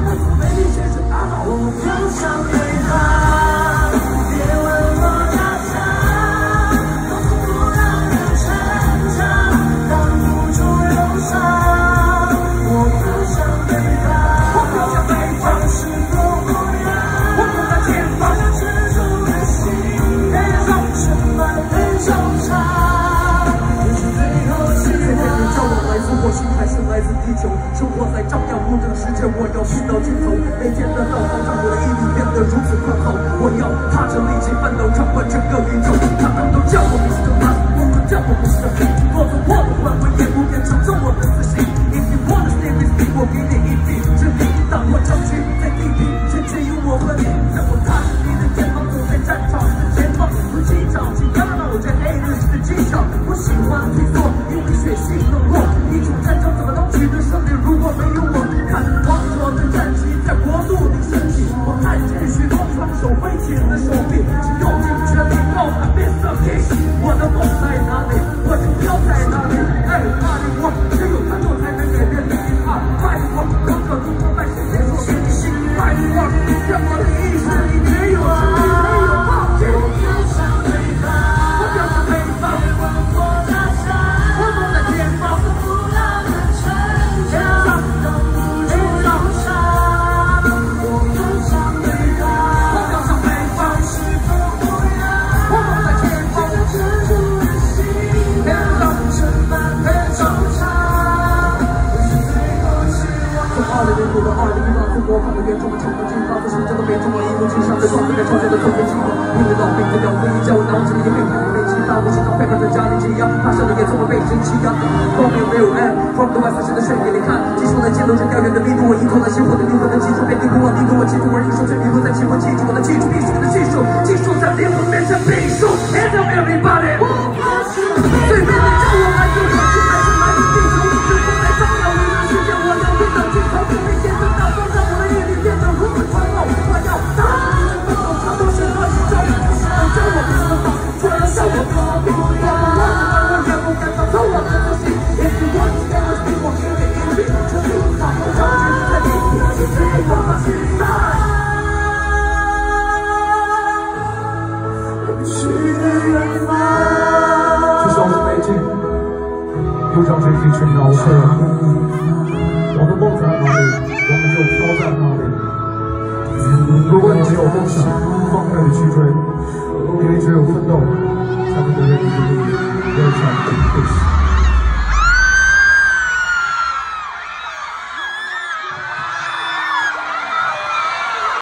生活在张扬无这个世界，我要拼到尽头。每天的道路让我的毅力变得如此宽厚。我要踏着力气奋斗，闯过整个宇宙。他们都叫我Mr. Man，我们叫我Mr. Big。我从我的魂魂也不变成中我的自信。If you wanna stay with me，我给你一臂之力。当我长驱在地平线，只有我和你。让我踏实你的肩膀，走在战场的前方。如击掌，请压倒在黑日式的机场。我喜欢退缩，因为血性冷漠。一场战争怎么能取得胜利？如果没有我，看王者的战旗在国度里升起。我看见许多双手挥起的手臂，只用尽全力高喊 Mr. King。我的梦在哪里？我就飘在哪里。哎，哪里我只有战斗才能改变命运啊！拜我，王者如何拜谁？别说给你心里拜我，在我的意识里没有是你，没有放弃。我飘向北方，我飘向北方，万国大山，我梦在前方。我看到远处的成功计划，在心中的每种我一路之上的创造，在创造的特别计划。为了到病的疗愈，叫我脑子里也被被激发。我心中配合着家里解压，发生的也从未被人欺压。后面没有 From the West 的水给你看，技术的记录着燎原的密度，我依托了心火的灵魂的技术，别低估我，低估我，记住我，一手却迷路在起伏，记住我的技术，艺术的技术，技术在灵魂变成秘术。Hands up everybody！ 最美的叫我来就来，就还是来自地球，是风在张扬无人世界，我要拼到尽头，每天的大风让我的毅力变得如此宽厚。我要大声的奋斗，超过10个宇宙，教我不能放，突然笑我不能我也不敢放纵我的自信。If you want to stay with me， 我给你一臂之力，大风将军在地平线最后的期待。去的远方，至少是北京，又将这一群老车。我的梦在哪里，我们就飘在哪里。如果你有梦想，放开去。